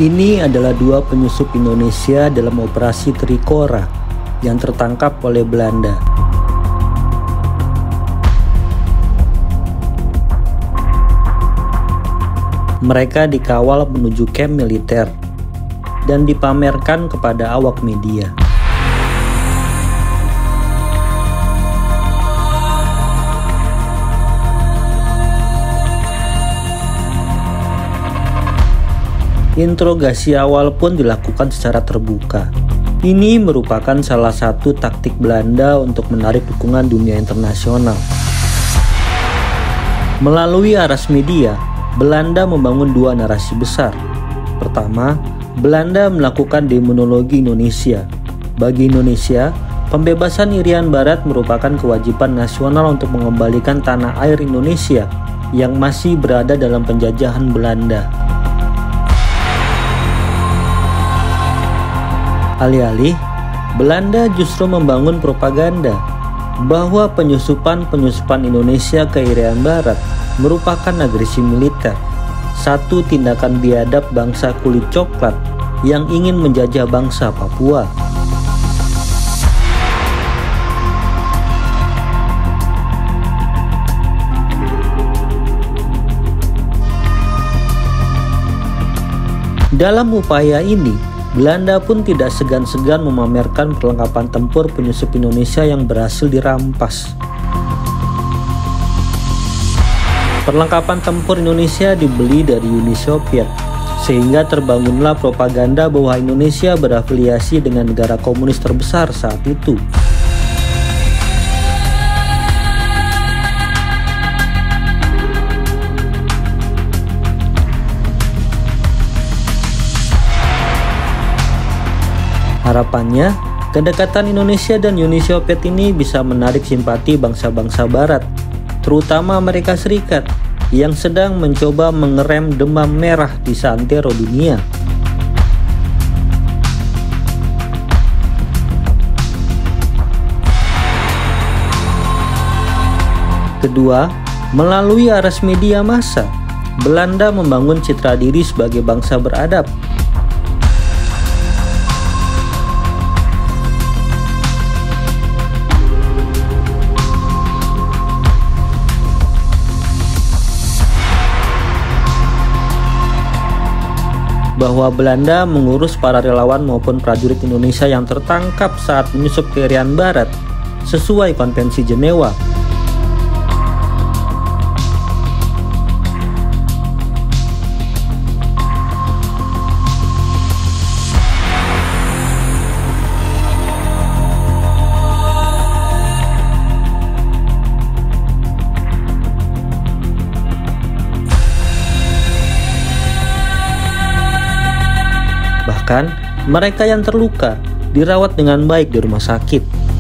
Ini adalah dua penyusup Indonesia dalam operasi Trikora yang tertangkap oleh Belanda. Mereka dikawal menuju kamp militer dan dipamerkan kepada awak media. Interogasi awal pun dilakukan secara terbuka. Ini merupakan salah satu taktik Belanda untuk menarik dukungan dunia internasional. Melalui aras media, Belanda membangun dua narasi besar. Pertama, Belanda melakukan demonologi Indonesia. Bagi Indonesia, pembebasan Irian Barat merupakan kewajiban nasional untuk mengembalikan tanah air Indonesia yang masih berada dalam penjajahan Belanda. Alih-alih, Belanda justru membangun propaganda bahwa penyusupan Indonesia ke Irian Barat merupakan agresi militer, satu tindakan biadab bangsa kulit coklat yang ingin menjajah bangsa Papua. Dalam upaya ini, Belanda pun tidak segan-segan memamerkan perlengkapan tempur penyusup Indonesia yang berhasil dirampas. Perlengkapan tempur Indonesia dibeli dari Uni Soviet, sehingga terbangunlah propaganda bahwa Indonesia berafiliasi dengan negara komunis terbesar saat itu. Harapannya, kedekatan Indonesia dan Uni Soviet ini bisa menarik simpati bangsa-bangsa Barat, terutama Amerika Serikat, yang sedang mencoba mengerem demam merah di seantero dunia. Kedua, melalui aras media massa, Belanda membangun citra diri sebagai bangsa beradab. Bahwa Belanda mengurus para relawan maupun prajurit Indonesia yang tertangkap saat menyusup ke Irian Barat sesuai Konvensi Jenewa. Bahkan, mereka yang terluka dirawat dengan baik di rumah sakit.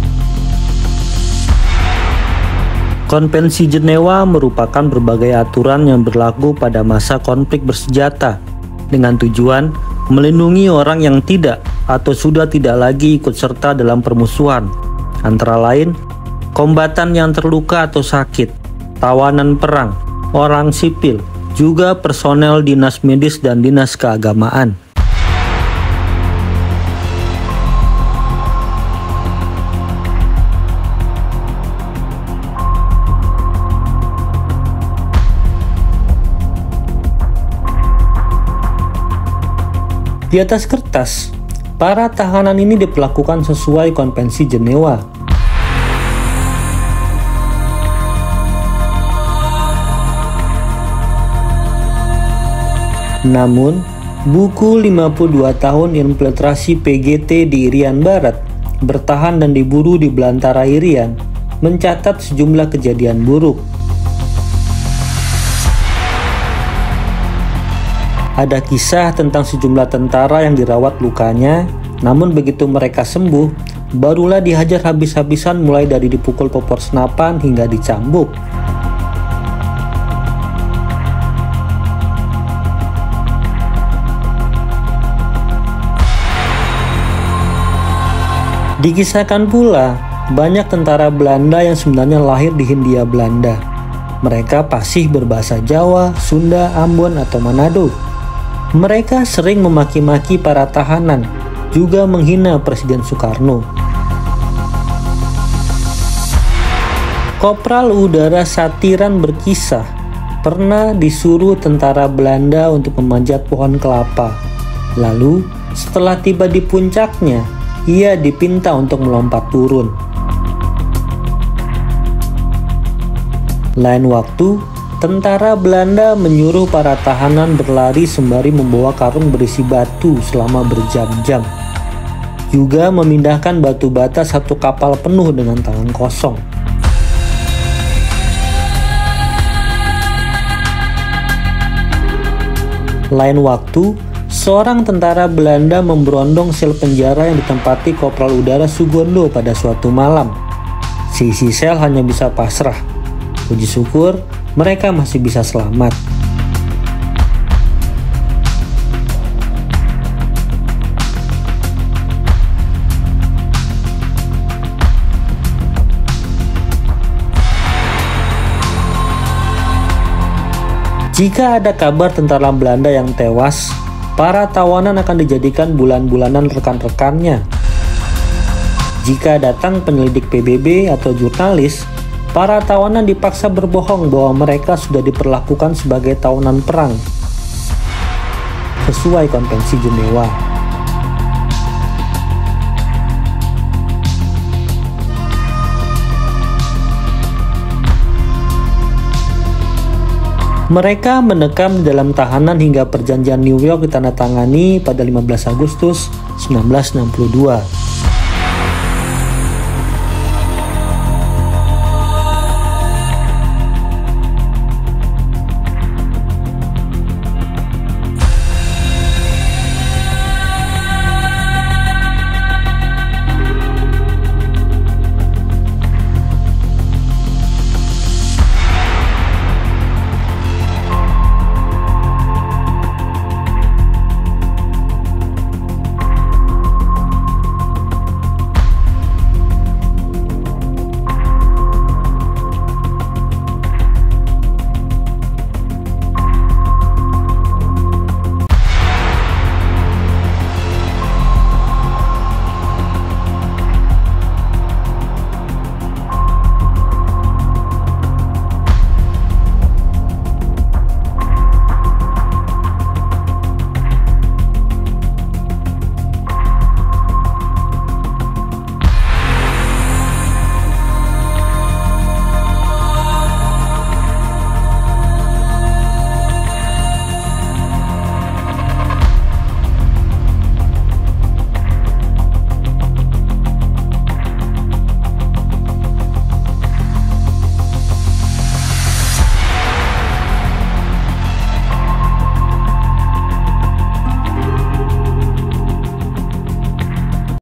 Konvensi Jenewa merupakan berbagai aturan yang berlaku pada masa konflik bersenjata dengan tujuan melindungi orang yang tidak atau sudah tidak lagi ikut serta dalam permusuhan, antara lain kombatan yang terluka atau sakit, tawanan perang, orang sipil, juga personel dinas medis dan dinas keagamaan. Di atas kertas, para tahanan ini diperlakukan sesuai Konvensi Jenewa. Namun, buku 52 tahun infiltrasi PGT di Irian Barat bertahan dan diburu di belantara Irian mencatat sejumlah kejadian buruk. Ada kisah tentang sejumlah tentara yang dirawat lukanya, namun begitu mereka sembuh, barulah dihajar habis-habisan mulai dari dipukul popor senapan hingga dicambuk. Dikisahkan pula, banyak tentara Belanda yang sebenarnya lahir di Hindia Belanda. Mereka fasih berbahasa Jawa, Sunda, Ambon, atau Manado. Mereka sering memaki-maki para tahanan, juga menghina Presiden Soekarno. Kopral Udara Satiran berkisah pernah disuruh tentara Belanda untuk memanjat pohon kelapa. Lalu, setelah tiba di puncaknya, ia dipinta untuk melompat turun. Lain waktu, tentara Belanda menyuruh para tahanan berlari sembari membawa karung berisi batu selama berjam-jam. Juga memindahkan batu bata satu kapal penuh dengan tangan kosong. Lain waktu, seorang tentara Belanda memberondong sel penjara yang ditempati Kopral Udara Sugondo pada suatu malam. Seisi sel hanya bisa pasrah. Puji syukur, mereka masih bisa selamat. Jika ada kabar tentara Belanda yang tewas, para tawanan akan dijadikan bulan-bulanan rekan-rekannya. Jika datang penyelidik PBB atau jurnalis, para tawanan dipaksa berbohong bahwa mereka sudah diperlakukan sebagai tawanan perang sesuai Konvensi Jenewa. Mereka mendekam di dalam tahanan hingga perjanjian New York ditandatangani pada 15 Agustus 1962.